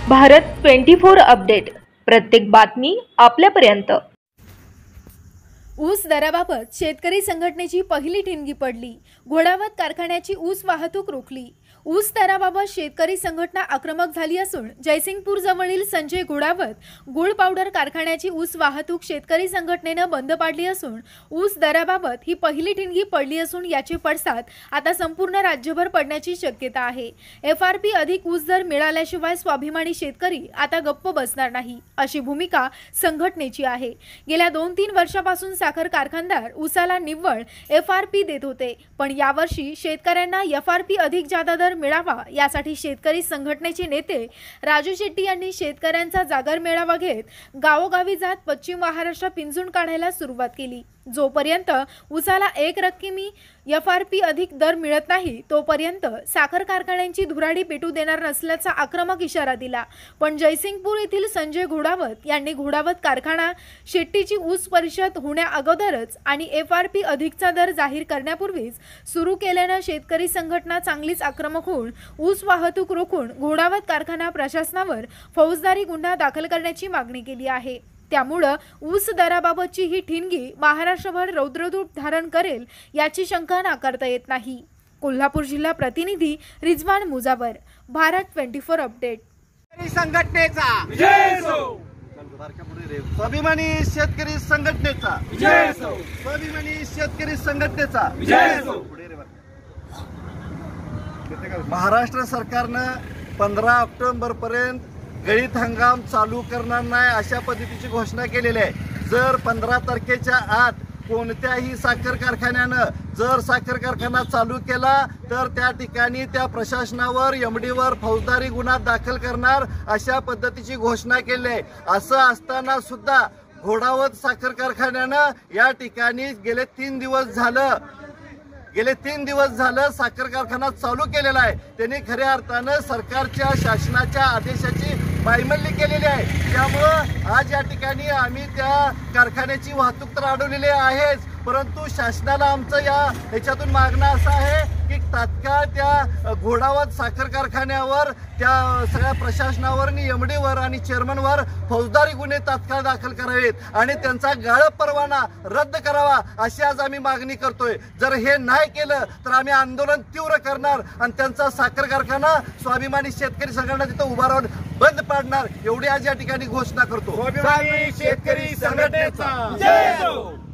Bharat 24 update, प्रत्येक बातमी आपल्यापर्यंत। ऊस दराबाबत शेतकरी संघटनेची पहिली ठिणगी पडली। घोडावत कारखान्याची ऊस वाहतूक रोखली। ऊस दराबाबत शेतकरी संघटना आक्रमक झाली असून जयसिंगपूर जवळील संजय घोडावत गुळ पावडर कारखान्याची ऊस वाहतूक शेतकरी संघटनेने बंद पाडली असून ऊस दराबाबत ही पहिली ठिणगी पडली असून याचे पडसाद आता संपूर्ण राज्यभर पडण्याची शक्यता आहे। FRP अधिक ऊस दर मिळाल्याशिवाय स्वाभिमानी शेतकरी आता गप्प बसणार नाही, अशी भूमिका संघटनेची आहे। गेल्या 2-3 वर्षापासून साखर कारखानदार ऊसाला निव्वळ FRP देत होते, पण यावर्षी शेतकऱ्यांना FRP अधिक जादा दर मिळावा यासाठी शेतकरी संघटनेचे नेते राजू शेट्टी यांनी शेतकऱ्यांचा जागर मेळावा घेत गावोगावी जात पश्चिम महाराष्ट्र पिंजून काढायला सुरुवात केली। जोपर्यंत ऊसाला 1 रक्कमी FRP अधिक दर मिळत नाही तोपर्यंत साखर कारखान्यांची धुराडी पेटू देणार नसल्याचा आक्रमक इशारा दिला। पण जयसिंगपूर येथील संजय घोडावत यांनी घोडावत कारखाना शेट्टीची ऊस परिषद होण्या अगोदरच आणि FRP अधिकचा दर जाहीर करण्यापूर्वीच सुरू केल्याने शेतकरी संघटना चांगलीच आक्रमक होऊन ऊस वाहतूक रोखून घोडावत कारखाना प्रशासनावर फौजदारी गुन्हा दाखल करण्याची मागणी केली आहे। त्यामुळे ऊस दराबाबतची ही ठिणगी महाराष्ट्रभर रौद्ररूप धारण करेल याची शंका नाकारता येत नाही। कोल्हापूर जिल्हा प्रतिनिधी रिजवान मुजावर, भारत 24 अपडेट। संघटनेचा विजय असो, स्वाभिमानी शेतकरी संघटनेचा विजय असो, स्वाभिमानी शेतकरी संघटनेचा विजय असो। महाराष्ट्र सरकारनं 15 ऑक्टोबर पर्यंत गळीत हंगाम चालू करणार नाही अशा पद्धतीची घोषणा केलेली आहे। जर 15 तारखेच्या आत कोणत्याही साखर कारखान्यानं जर साखर कारखाना चालू केला तर त्या ठिकाणी त्या प्रशासनावर MDवर फौजदारी गुन्हा दाखल करणार अशा पद्धतीची घोषणा केली आहे। असं असताना सुद्धा घोडावत साखर कारखान्यानं या ठिकाणी गेले 3 दिवस झालं साखर कारखाना चालू केलेला आहे। त्यांनी खऱ्या अर्थानं सरकारच्या शासनाच्या आदेशाची पायमल्ली केलेली आहे। त्यामुळं आज या ठिकाणी आम्ही त्या कारखान्याची वाहतूक तर अडवलेली आहेच, परंतु शासनाला आमचं याच्यातून मागणं असं आहे की तात्काळ त्या घोडावत साखर कारखान्यावर त्या सगळ्या प्रशासनावर आणि MDवर आणि चेअरमनवर फौजदारी गुन्हे तात्काळ दाखल करावेत आणि त्यांचा गाळप परवाना रद्द करावा अशी आज आम्ही मागणी करतोय। जर हे नाही केलं तर आम्ही आंदोलन तीव्र करणार आणि त्यांचा साखर कारखाना स्वाभिमानी शेतकरी संघटना तिथं उभा राहून बंद पाडणार एवढी आज या ठिकाणी घोषणा करतो। स्वाभिमानी शेतकरी संघटनेचा विजय असो।